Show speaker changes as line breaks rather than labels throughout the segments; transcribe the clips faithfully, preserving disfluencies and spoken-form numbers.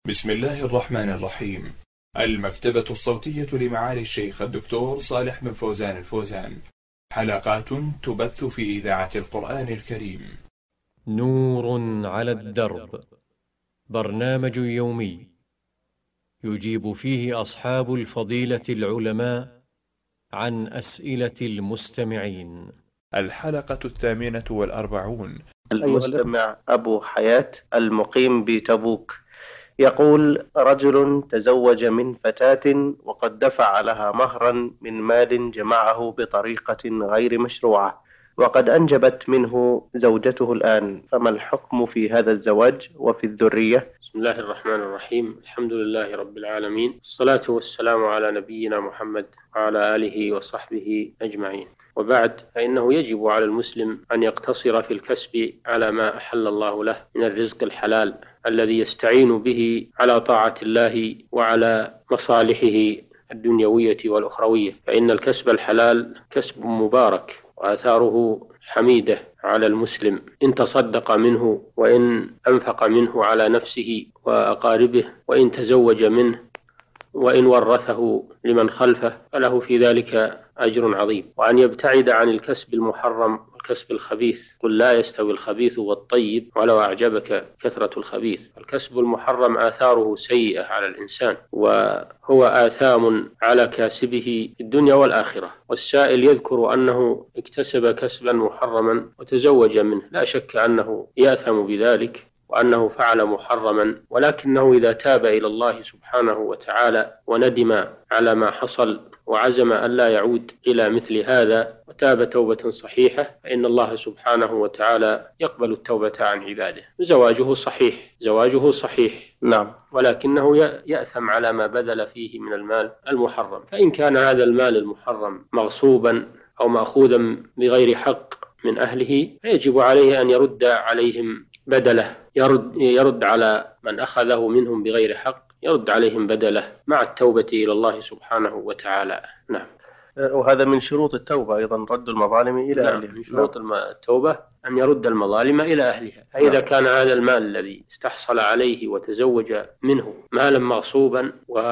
بسم الله الرحمن الرحيم. المكتبة الصوتية لمعالي الشيخ الدكتور صالح بن فوزان الفوزان، حلقات تبث في إذاعة القرآن الكريم.
نور على الدرب، برنامج يومي يجيب فيه أصحاب الفضيلة العلماء عن أسئلة المستمعين.
الحلقة الثامنة والأربعون.
المستمع أبو حياة المقيم بتبوك يقول: رجل تزوج من فتاة وقد دفع لها مهرا من مال جمعه بطريقة غير مشروعة، وقد أنجبت منه زوجته الآن، فما الحكم في هذا الزواج وفي الذرية؟
بسم الله الرحمن الرحيم. الحمد لله رب العالمين، الصلاة والسلام على نبينا محمد وعلى آله وصحبه أجمعين، وبعد، فإنه يجب على المسلم أن يقتصر في الكسب على ما أحل الله له من الرزق الحلال الذي يستعين به على طاعة الله وعلى مصالحه الدنيوية والأخروية، فإن الكسب الحلال كسب مبارك وآثاره حميدة على المسلم، إن تصدق منه وإن أنفق منه على نفسه وأقاربه، وإن تزوج منه وإن ورثه لمن خلفه، فله في ذلك أجر عظيم. وأن يبتعد عن الكسب المحرم والكسب الخبيث، قل لا يستوي الخبيث والطيب ولو أعجبك كثرة الخبيث. الكسب المحرم آثاره سيئة على الإنسان، وهو آثام على كاسبه في الدنيا والآخرة. والسائل يذكر أنه اكتسب كسبا محرما وتزوج منه، لا شك أنه يأثم بذلك وأنه فعل محرما، ولكنه إذا تاب إلى الله سبحانه وتعالى وندم على ما حصل وعزم أن لا يعود إلى مثل هذا وتاب توبة صحيحة، فإن الله سبحانه وتعالى يقبل التوبة عن عباده. زواجه صحيح، زواجه صحيح
نعم،
ولكنه يأثم على ما بذل فيه من المال المحرم. فإن كان هذا المال المحرم مغصوبا أو مأخوذا بغير حق من أهله، فيجب عليه أن يرد عليهم بدله، يرد, يرد على من أخذه منهم بغير حق، يرد عليهم بدله مع التوبة إلى الله سبحانه وتعالى. نعم.
وهذا من شروط التوبة أيضا رد المظالم إلى
نعم.
أهلها.
من شروط التوبة أن يرد المظالم إلى أهلها. فإذا نعم. كان هذا المال الذي استحصل عليه وتزوج منه مالا مغصوبا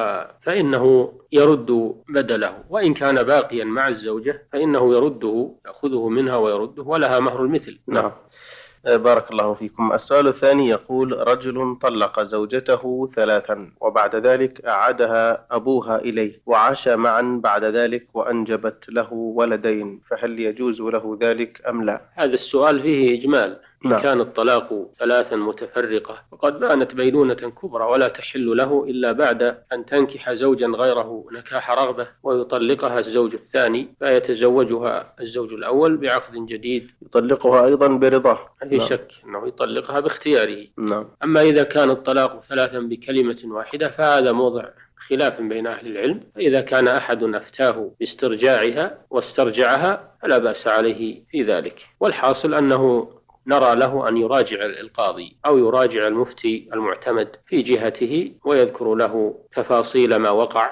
فإنه يرد بدله، وإن كان باقيا مع الزوجة فإنه يرده، يأخذه منها ويرده ولها مهر المثل.
نعم. بارك الله فيكم. السؤال الثاني يقول: رجل طلق زوجته ثلاثا وبعد ذلك أعادها أبوها إليه وعاش معا بعد ذلك وأنجبت له ولدين، فهل يجوز له ذلك أم لا؟
هذا السؤال فيه إجمال. إن
نعم.
كان الطلاق ثلاثا متفرقة وقد بانت بينونة كبرى ولا تحل له إلا بعد أن تنكح زوجا غيره نكاح رغبة ويطلقها الزوج الثاني، فيتزوجها الزوج الأول بعقد جديد.
يطلقها أيضا برضاه؟
في نعم. شك أنه يطلقها باختياره.
نعم.
أما إذا كان الطلاق ثلاثا بكلمة واحدة فهذا موضع خلاف بين أهل العلم، فإذا كان أحد أفتاه باسترجاعها واسترجعها فلا بأس عليه في ذلك. والحاصل أنه نرى له أن يراجع القاضي أو يراجع المفتي المعتمد في جهته ويذكر له تفاصيل ما وقع،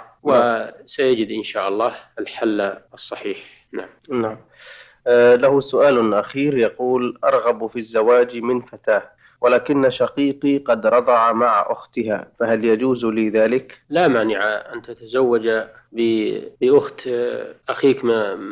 وسيجد إن شاء الله الحل الصحيح. نعم.
نعم. آه له سؤال أخير يقول: أرغب في الزواج من فتاة ولكن شقيقي قد رضع مع أختها، فهل يجوز لي ذلك؟
لا مانع أن تتزوج بأخت أخيك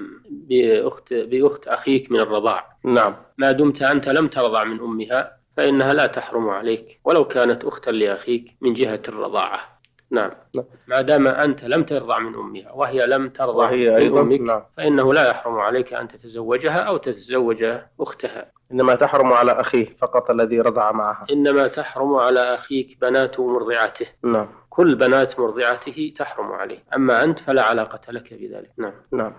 بأخت بأخت أخيك من الرضاع.
نعم.
ما دمت أنت لم ترضع من أمها فإنها لا تحرم عليك ولو كانت أختا لأخيك من جهة الرضاعة. نعم. ما دام أنت لم ترضع من أمها وهي لم ترضع من أمك، نعم. فإنه لا يحرم عليك أن تتزوجها أو تتزوج أختها.
إنما تحرم على أخيه فقط الذي رضع معها.
إنما تحرم على أخيك بنات مرضعته.
نعم.
كل بنات مرضعته تحرم عليه، أما أنت فلا علاقة لك بذلك. نعم.
نعم.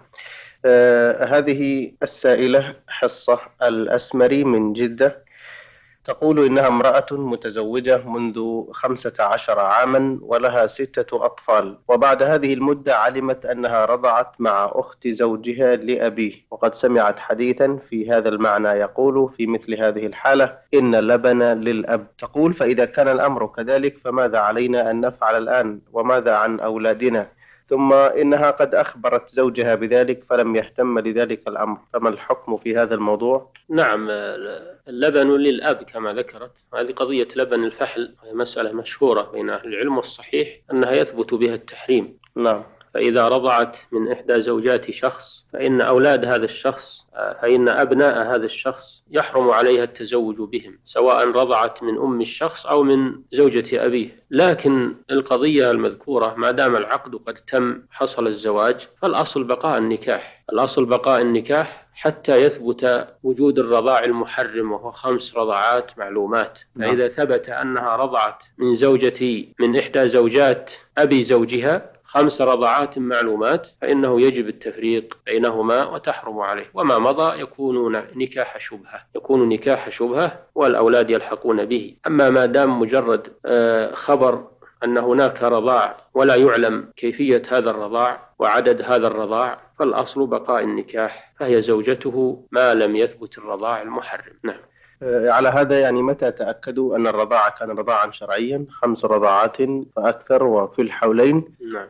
آه هذه السائلة حصة الأسمري من جدة تقول إنها امرأة متزوجة منذ خمسة عشر عاما ولها ستة أطفال، وبعد هذه المدة علمت أنها رضعت مع أخت زوجها لأبيه، وقد سمعت حديثا في هذا المعنى يقول في مثل هذه الحالة إن اللبن للأب. تقول: فإذا كان الأمر كذلك فماذا علينا أن نفعل الآن، وماذا عن أولادنا؟ ثم إنها قد أخبرت زوجها بذلك فلم يهتم لذلك الأمر، فما الحكم في هذا الموضوع؟
نعم، اللبن للأب كما ذكرت، هذه قضية لبن الفحل هي مسألة مشهورة بين أهل العلم، والصحيح أنها يثبت بها التحريم.
نعم.
فإذا رضعت من إحدى زوجات شخص فإن أولاد هذا الشخص فإن أبناء هذا الشخص يحرم عليها التزوج بهم، سواء رضعت من أم الشخص أو من زوجة أبيه. لكن القضية المذكورة ما دام العقد قد تم، حصل الزواج، فالأصل بقاء النكاح، الأصل بقاء النكاح حتى يثبت وجود الرضاع المحرم، وهو خمس رضعات معلومات. فإذا ثبت أنها رضعت من زوجتي من إحدى زوجات أبي زوجها خمس رضعات معلومات فإنه يجب التفريق بينهما وتحرم عليه، وما مضى يكون نكاح شبهة، يكون نكاح شبهة والأولاد يلحقون به. أما ما دام مجرد خبر أن هناك رضاع ولا يعلم كيفية هذا الرضاع وعدد هذا الرضاع، فالأصل بقاء النكاح، فهي زوجته ما لم يثبت الرضاع المحرم. نعم.
على هذا يعني متى تأكدوا أن الرضاعة كان رضاعا شرعيا خمس رضاعات فأكثر وفي الحولين؟
نعم.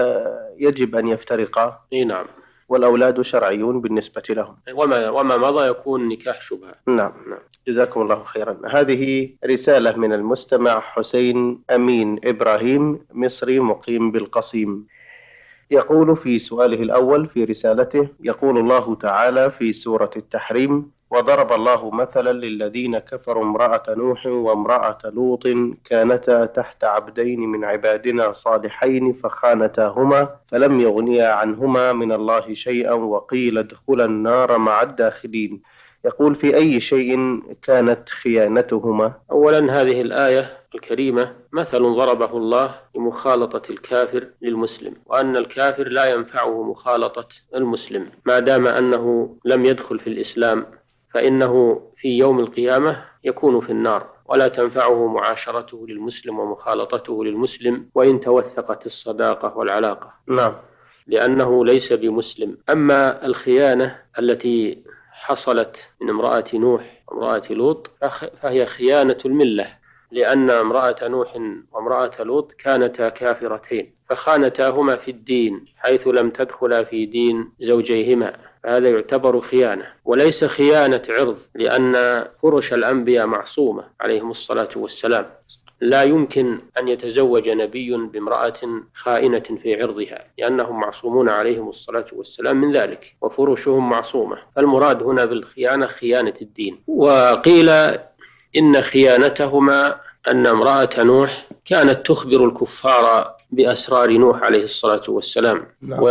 فيجب أن يفترقا.
نعم.
والأولاد شرعيون بالنسبة لهم،
وما, وما مضى يكون نكاح شبهة.
نعم. نعم. جزاكم الله خيرا. هذه رسالة من المستمع حسين أمين إبراهيم، مصري مقيم بالقصيم. يقول في سؤاله الأول في رسالته، يقول الله تعالى في سورة التحريم: وضرب الله مثلا للذين كفروا امرأة نوح وامرأة لوط كانتا تحت عبدين من عبادنا صالحين فخانتاهما فلم يغنيا عنهما من الله شيئا وقيل ادخلا النار مع الداخلين. يقول في أي شيء كانت خيانتهما؟
أولا هذه الآية الكريمة مثل ضربه الله لمخالطة الكافر للمسلم، وأن الكافر لا ينفعه مخالطة المسلم ما دام أنه لم يدخل في الإسلام، فإنه في يوم القيامة يكون في النار، ولا تنفعه معاشرته للمسلم ومخالطته للمسلم وإن توثقت الصداقة والعلاقة.
نعم.
لأنه ليس بمسلم. أما الخيانة التي حصلت من امرأة نوح وامرأة لوط فهي خيانة الملة، لأن امرأة نوح وامرأة لوط كانتا كافرتين فخانتاهما في الدين حيث لم تدخلا في دين زوجيهما، هذا يعتبر خيانة وليس خيانة عرض، لأن فرش الأنبياء معصومة عليهم الصلاة والسلام، لا يمكن أن يتزوج نبي بامرأة خائنة في عرضها، لأنهم معصومون عليهم الصلاة والسلام من ذلك، وفرشهم معصومة. فالمراد هنا بالخيانة خيانة الدين. وقيل إن خيانتهما أن امرأة نوح كانت تخبر الكفار بأسرار نوح عليه الصلاة والسلام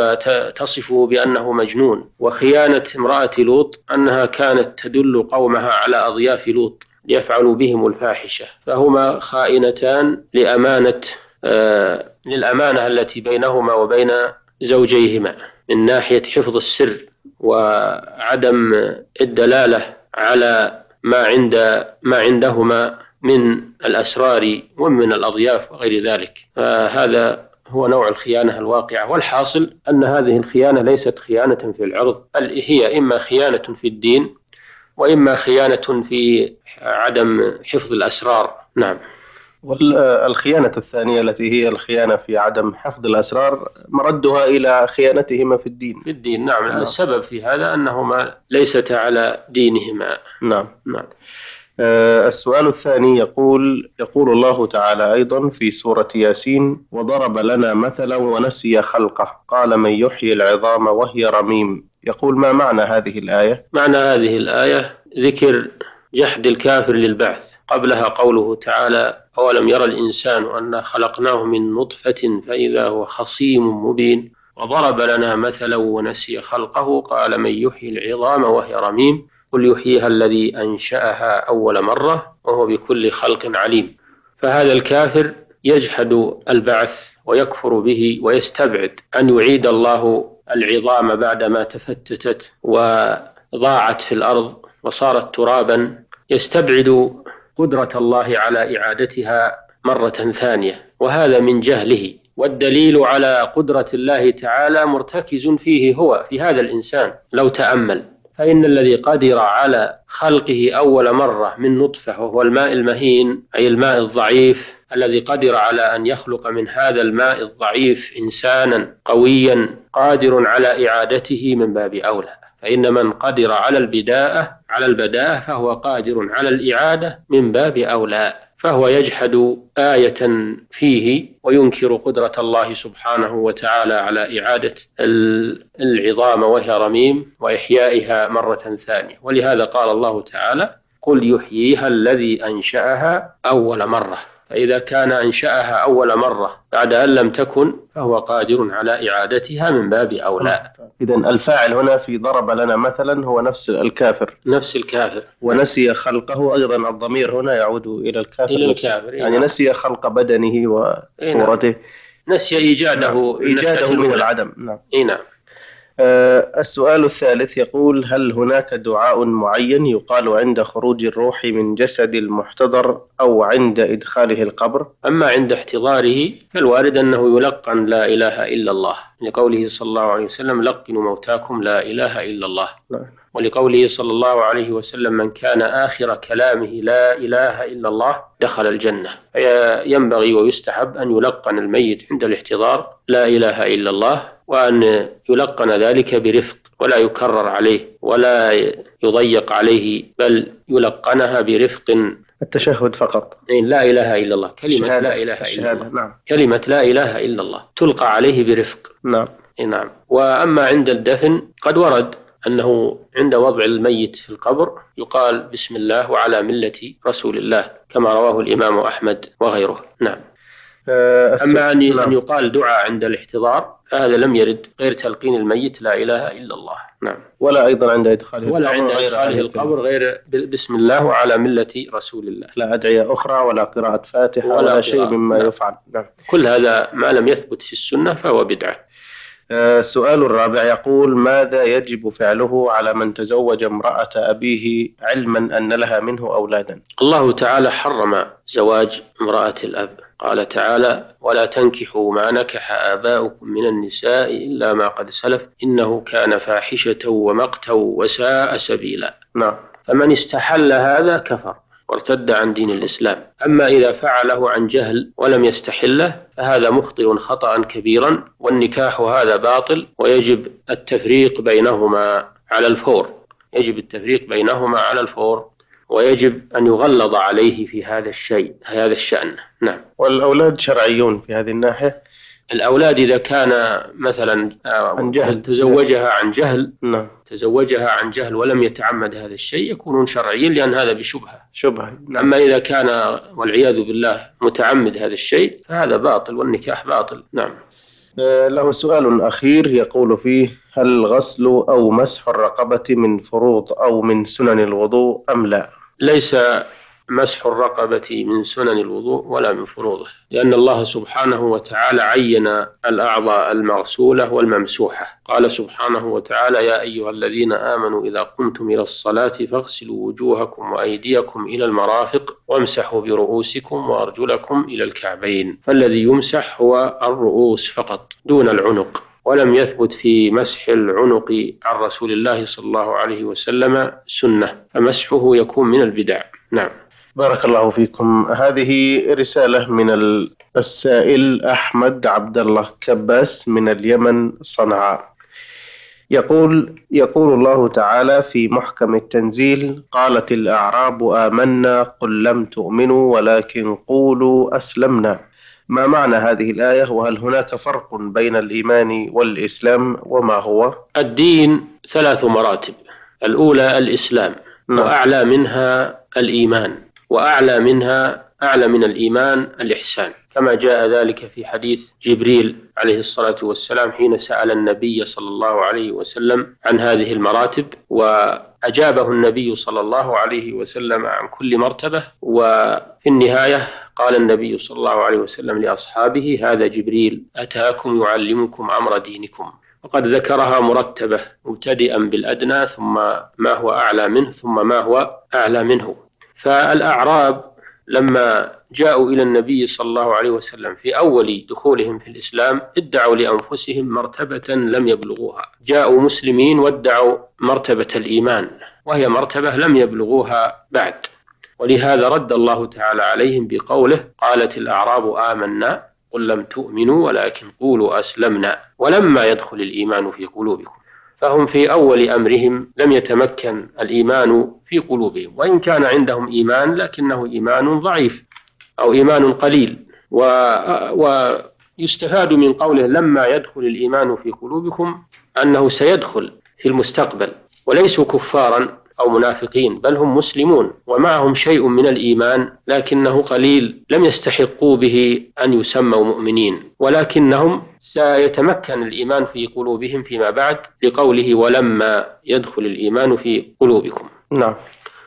وتصفه بأنه مجنون. وخيانة امرأة لوط أنها كانت تدل قومها على أضياف لوط ليفعلوا بهم الفاحشة، فهما خائنتان لأمانة آه للأمانة التي بينهما وبين زوجيهما من ناحية حفظ السر وعدم الدلالة على ما عند ما عندهما من الأسرار ومن الأضياف وغير ذلك. فهذا هو نوع الخيانة الواقعة. والحاصل أن هذه الخيانة ليست خيانة في العرض، بل هي إما خيانة في الدين وإما خيانة في عدم حفظ الأسرار. نعم.
والخيانة الثانية التي هي الخيانة في عدم حفظ الأسرار مردها إلى خيانتهما في الدين.
في الدين نعم. نعم. السبب في هذا أنهما ليستا على دينهما.
نعم.
نعم.
آه السؤال الثاني يقول يقول الله تعالى أيضا في سورة ياسين: وضرب لنا مثلا ونسي خلقه قال من يحيي العظام وهي رميم. يقول ما معنى هذه الآية؟
معنى هذه الآية ذكر جحد الكافر للبعث، قبلها قوله تعالى: أولم يرى الإنسان أنا خلقناه من نطفة فإذا هو خصيم مبين. وضرب لنا مثلا ونسي خلقه قال من يحيي العظام وهي رميم قل يحييها الذي أنشأها أول مرة وهو بكل خلق عليم. فهذا الكافر يجحد البعث ويكفر به ويستبعد أن يعيد الله العظام بعدما تفتتت وضاعت في الأرض وصارت ترابا، يستبعد قدرة الله على إعادتها مرة ثانية، وهذا من جهله. والدليل على قدرة الله تعالى مرتكز فيه هو في هذا الإنسان. لو تأمل فإن الذي قدر على خلقه أول مرة من نطفة وهو الماء المهين أي الماء الضعيف الذي قدر على أن يخلق من هذا الماء الضعيف إنسانا قويا قادر على إعادته من باب أولى. فإن من قدر على البداءة على البداءة فهو قادر على الإعادة من باب أولى، فهو يجحد آية فيه وينكر قدرة الله سبحانه وتعالى على إعادة العظام وهي رميم وإحيائها مرة ثانية. ولهذا قال الله تعالى: قل يحييها الذي أنشأها أول مرة. فإذا كان أنشأها أول مرة بعد أن لم تكن فهو قادر على إعادتها من باب أولى.
إذن الفاعل هنا في ضرب لنا مثلا هو نفس الكافر
نفس الكافر
ونسي خلقه. أيضا الضمير هنا يعود إلى الكافر,
إلى الكافر.
يعني نسي خلق بدنه وصورته،
نسي إيجاده
إيجاده من العدم. نعم.
نعم.
آه السؤال الثالث يقول: هل هناك دعاء معين يقال عند خروج الروح من جسد المحتضر أو عند إدخاله القبر؟
أما عند احتضاره فالوارد أنه يلقن لا إله إلا الله، لقوله صلى الله عليه وسلم: لقنوا موتاكم لا إله إلا الله. لا. ولقوله صلى الله عليه وسلم: من كان آخر كلامه لا إله إلا الله دخل الجنة. ينبغي ويستحب أن يلقن الميت عند الاحتضار لا إله إلا الله، وأن يلقن ذلك برفق ولا يكرر عليه ولا يضيق عليه، بل يلقنها برفق.
التشهد فقط،
لا إله إلا الله، كلمة لا إله إلا الله. نعم. كلمة لا إله إلا الله تلقى عليه برفق.
نعم.
نعم. وأما عند الدفن قد ورد أنه عند وضع الميت في القبر يقال بسم الله وعلى ملة رسول الله، كما رواه الإمام أحمد وغيره. نعم. أما أن يقال دعاء عند الاحتضار هذا لم يرد غير تلقين الميت لا إله إلا الله. نعم.
ولا أيضا عند إدخاله
ولا عند إدخاله القبر غير بسم الله وعلى ملة رسول الله،
لا أدعية أخرى ولا قراءة فاتحة ولا, ولا شيء مما نعم. يفعل. نعم.
كل هذا ما لم يثبت في السنة فهو بدعة.
السؤال آه الرابع يقول: ماذا يجب فعله على من تزوج امرأة أبيه علما أن لها منه أولادا؟
الله تعالى حرم زواج امرأة الأب، قال تعالى: ولا تنكحوا ما نكح آباؤكم من النساء إلا ما قد سلف إنه كان فاحشة ومقتا وساء سبيلا.
نعم.
فمن استحل هذا كفر وارتد عن دين الإسلام. أما إذا فعله عن جهل ولم يستحله فهذا مخطئ خطأ كبيرا، والنكاح هذا باطل، ويجب التفريق بينهما على الفور يجب التفريق بينهما على الفور ويجب أن يغلظ عليه في هذا الشيء هذا الشأن. نعم.
والأولاد شرعيون في هذه الناحية؟
الأولاد إذا كان مثلا
عن جهل
تزوجها عن جهل
نعم.
تزوجها عن جهل ولم يتعمد هذا الشيء يكونون شرعيين، لأن هذا بشبهة
شبهة.
نعم. أما إذا كان والعياذ بالله متعمد هذا الشيء فهذا باطل والنكاح باطل. نعم.
له سؤال أخير يقول فيه: هل غسل أو مسح الرقبة من فروض أو من سنن الوضوء أم لا؟
ليس مسح الرقبة من سنن الوضوء ولا من فروضه، لأن الله سبحانه وتعالى عين الأعضاء المغسولة والممسوحة. قال سبحانه وتعالى: يا أيها الذين آمنوا إذا قمتم إلى الصلاة فاغسلوا وجوهكم وأيديكم إلى المرافق وامسحوا برؤوسكم وأرجلكم إلى الكعبين. فالذي يمسح هو الرؤوس فقط دون العنق، ولم يثبت في مسح العنق عن رسول الله صلى الله عليه وسلم سنة، فمسحه يكون من البدع. نعم.
بارك الله فيكم. هذه رسالة من السائل أحمد عبد الله كباس من اليمن صنعاء، يقول يقول الله تعالى في محكم التنزيل: قالت الأعراب آمنا قل لم تؤمنوا ولكن قولوا أسلمنا. ما معنى هذه الآية؟ وهل هناك فرق بين الإيمان والإسلام وما هو؟
الدين ثلاث مراتب: الأولى الإسلام،
نعم.
وأعلى منها الإيمان، وأعلى منها أعلى من الإيمان الإحسان، كما جاء ذلك في حديث جبريل عليه الصلاة والسلام حين سأل النبي صلى الله عليه وسلم عن هذه المراتب، وأجابه النبي صلى الله عليه وسلم عن كل مرتبة. وفي النهاية قال النبي صلى الله عليه وسلم لأصحابه: هذا جبريل أتاكم يعلمكم أمر دينكم. وقد ذكرها مرتبة مبتدئا بالأدنى ثم ما هو أعلى منه ثم ما هو أعلى منه. فالأعراب لما جاءوا إلى النبي صلى الله عليه وسلم في أول دخولهم في الإسلام ادعوا لأنفسهم مرتبة لم يبلغوها، جاءوا مسلمين وادعوا مرتبة الإيمان وهي مرتبة لم يبلغوها بعد. ولهذا رد الله تعالى عليهم بقوله: قالت الأعراب آمنا قل لم تؤمنوا ولكن قولوا أسلمنا ولما يدخل الإيمان في قلوبكم. فهم في أول أمرهم لم يتمكن الإيمان في قلوبهم، وإن كان عندهم إيمان لكنه إيمان ضعيف أو إيمان قليل. ويستفاد من قوله لما يدخل الإيمان في قلوبكم أنه سيدخل في المستقبل، وليسوا كفارا أو منافقين، بل هم مسلمون ومعهم شيء من الإيمان لكنه قليل، لم يستحقوا به أن يسموا مؤمنين، ولكنهم سيتمكن الإيمان في قلوبهم فيما بعد لقوله ولما يدخل الإيمان في قلوبكم.
نعم.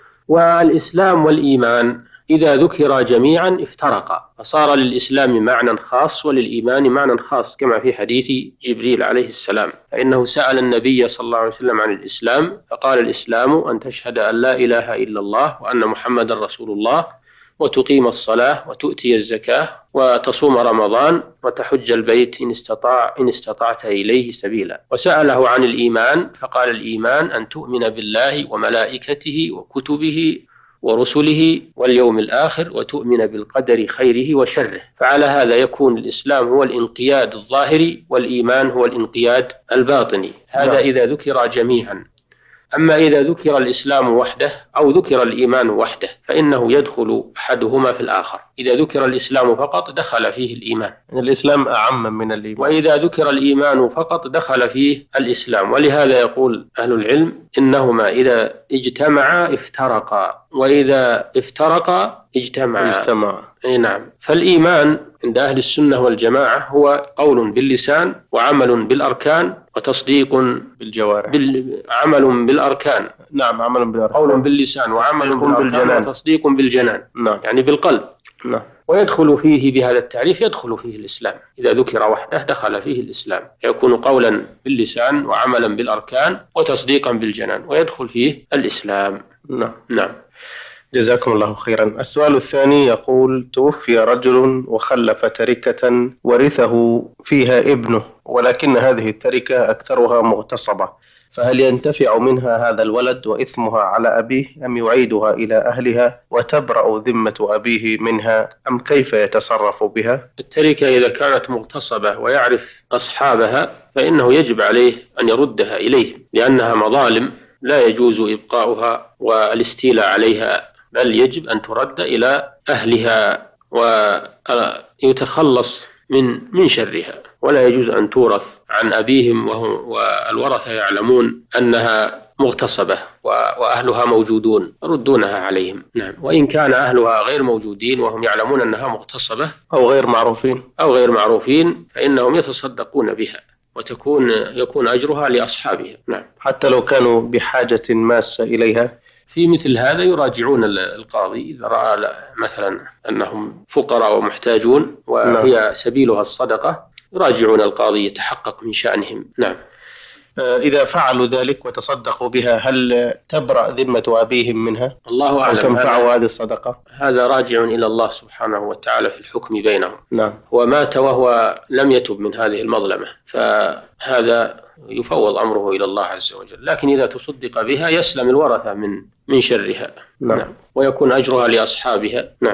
والإسلام والإيمان إذا ذكر جميعا افترقا، فصار للإسلام معنى خاص وللإيمان معنى خاص، كما في حديث جبريل عليه السلام، فإنه سأل النبي صلى الله عليه وسلم عن الإسلام فقال: الإسلام أن تشهد أن لا إله إلا الله وأن محمد رسول الله وتقيم الصلاة وتؤتي الزكاة وتصوم رمضان وتحج البيت إن استطاع إن استطعت إليه سبيلا. وسأله عن الإيمان فقال: الإيمان أن تؤمن بالله وملائكته وكتبه ورسله واليوم الآخر وتؤمن بالقدر خيره وشره. فعلى هذا يكون الإسلام هو الانقياد الظاهري والإيمان هو الانقياد الباطني، هذا إذا ذكر جميعا. أما إذا ذكر الإسلام وحده أو ذكر الإيمان وحده فإنه يدخل أحدهما في الآخر. إذا ذكر الإسلام فقط دخل فيه الإيمان،
الإسلام أعم من الإيمان،
وإذا ذكر الإيمان فقط دخل فيه الإسلام. ولهذا يقول أهل العلم إنهما إذا اجتمعا افترقا وإذا افترقا اجتمعا.
اجتمع.
نعم. فالإيمان عند أهل السنة والجماعة هو قول باللسان وعمل بالأركان وتصديق
بالجوارح.
بال... عمل بالأركان.
نعم، عمل بالأركان.
قول باللسان وعمل بالأركان وتصديق بالجنان.
نعم.
يعني بالقلب.
نعم.
ويدخل فيه بهذا التعريف يدخل فيه الإسلام، إذا ذكر وحده دخل فيه الإسلام، يكون قولا باللسان وعملا بالأركان وتصديقا بالجنان، ويدخل فيه الإسلام.
نعم.
نعم.
جزاكم الله خيرا. السؤال الثاني يقول: توفي رجل وخلف تركة ورثه فيها ابنه، ولكن هذه التركة أكثرها مغتصبة، فهل ينتفع منها هذا الولد وإثمها على أبيه، أم يعيدها إلى أهلها وتبرأ ذمة أبيه منها، أم كيف يتصرف بها؟
التركة إذا كانت مغتصبة ويعرف أصحابها فإنه يجب عليه أن يردها إليه، لأنها مظالم لا يجوز إبقاؤها والاستيلاء عليها، بل يجب أن ترد إلى أهلها ويتخلص من من شرها، ولا يجوز أن تورث عن أبيهم والورثة يعلمون أنها مغتصبة وأهلها موجودون يردونها عليهم. نعم. وإن كان أهلها غير موجودين وهم يعلمون أنها مغتصبة
أو غير معروفين
أو غير معروفين فإنهم يتصدقون بها وتكون يكون أجرها لأصحابها. نعم.
حتى لو كانوا بحاجة ماسة إليها.
في مثل هذا يراجعون القاضي إذا رأى مثلا أنهم فقراء ومحتاجون وهي سبيلها الصدقة، يراجعون القاضي يتحقق من شأنهم. نعم.
إذا فعلوا ذلك وتصدقوا بها هل تبرأ ذمة أبيهم منها؟
الله أعلم.
تنفعوا هذه الصدقة؟
هذا راجع إلى الله سبحانه وتعالى في الحكم بينهم.
نعم.
ومات وهو لم يتب من هذه المظلمة، فهذا يفوض أمره إلى الله عز وجل، لكن إذا تصدق بها يسلم الورثة من من شرها.
نعم.
نعم. ويكون أجرها لأصحابها. نعم.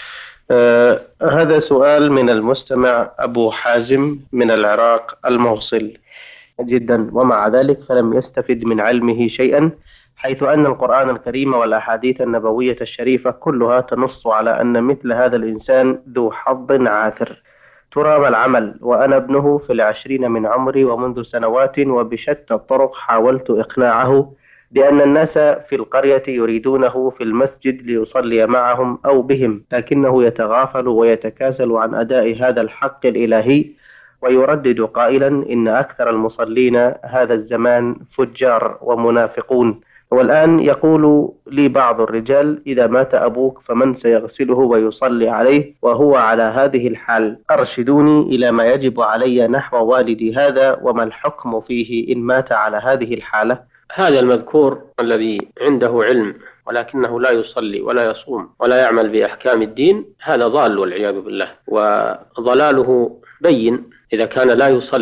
آه هذا سؤال من المستمع أبو حازم من العراق الموصل جدا، ومع ذلك فلم يستفد من علمه شيئا، حيث أن القرآن الكريم والأحاديث النبوية الشريفة كلها تنص على أن مثل هذا الإنسان ذو حظ عاثر. ترى ما العمل وأنا ابنه في العشرين من عمري ومنذ سنوات، وبشتى الطرق حاولت إقناعه بأن الناس في القرية يريدونه في المسجد ليصلي معهم أو بهم، لكنه يتغافل ويتكاسل عن أداء هذا الحق الإلهي، ويردد قائلا إن أكثر المصلين هذا الزمان فجار ومنافقون. والآن يقول لي بعض الرجال: إذا مات أبوك فمن سيغسله ويصلي عليه وهو على هذه الحال؟ أرشدوني إلى ما يجب علي نحو والدي هذا، وما الحكم فيه إن مات على هذه الحالة؟
هذا المذكور الذي عنده علم ولكنه لا يصلي ولا يصوم ولا يعمل بأحكام الدين، هذا ضال والعياذ بالله، وضلاله بين. إذا كان لا يصلي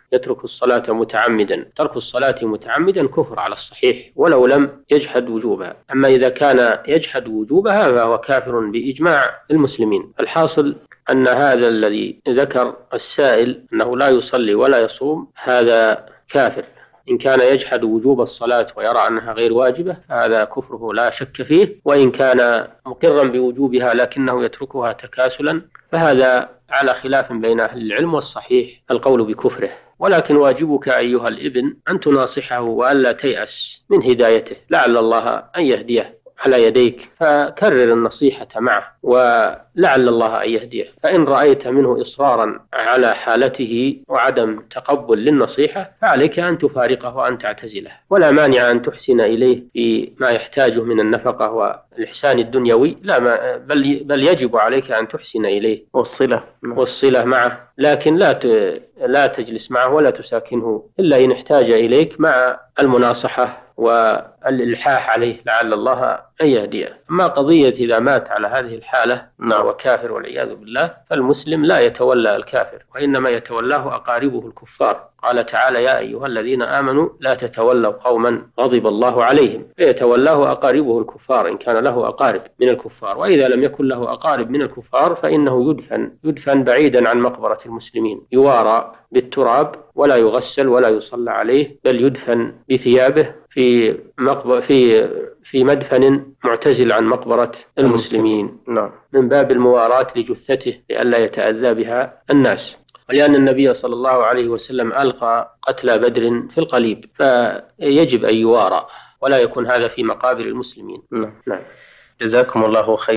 يترك الصلاة متعمدا. ترك الصلاة متعمدا كفر على الصحيح ولو لم يجحد وجوبها. أما إذا كان يجحد وجوبها فهو كافر بإجماع المسلمين. الحاصل أن هذا الذي ذكر السائل أنه لا يصلي ولا يصوم هذا كافر. إن كان يجحد وجوب الصلاة ويرى أنها غير واجبة هذا كفره لا شك فيه، وإن كان مقرا بوجوبها لكنه يتركها تكاسلا فهذا على خلاف بين أهل العلم، والصحيح القول بكفره. ولكن واجبك أيها الابن أن تناصحه وألا تيأس من هدايته، لعل الله أن يهديه على يديك، فكرر النصيحة معه ولعل الله أن يهديه. فإن رأيت منه إصرارا على حالته وعدم تقبل للنصيحة فعليك أن تفارقه وأن تعتزله، ولا مانع أن تحسن إليه فيما يحتاجه من النفقة والإحسان الدنيوي، لا ما بل, بل يجب عليك أن تحسن إليه
والصلة
والصلة معه، لكن لا لا تجلس معه ولا تساكنه إلا إن احتاج إليك مع المناصحة والإلحاح عليه لعل الله أن يهديه. أما قضية إذا مات على هذه الحالة وهو كافر والعياذ بالله فالمسلم لا يتولى الكافر وإنما يتولاه أقاربه الكفار. قال تعالى: يا أيها الذين آمنوا لا تتولوا قوما غضب الله عليهم، فيتولاه أقاربه الكفار إن كان له أقارب من الكفار، وإذا لم يكن له أقارب من الكفار فإنه يدفن يدفن بعيدا عن مقبرة المسلمين، يوارى بالتراب ولا يغسل ولا يصلى عليه، بل يدفن بثيابه في مقبرة في في مدفن معتزل عن مقبرة المسلمين من باب المواراة لجثته لئلا يتأذى بها الناس. ولأن النبي صلى الله عليه وسلم ألقى قتلى بدر في القليب فيجب أن يوارى ولا يكون هذا في مقابر المسلمين.
نعم. جزاكم الله خير.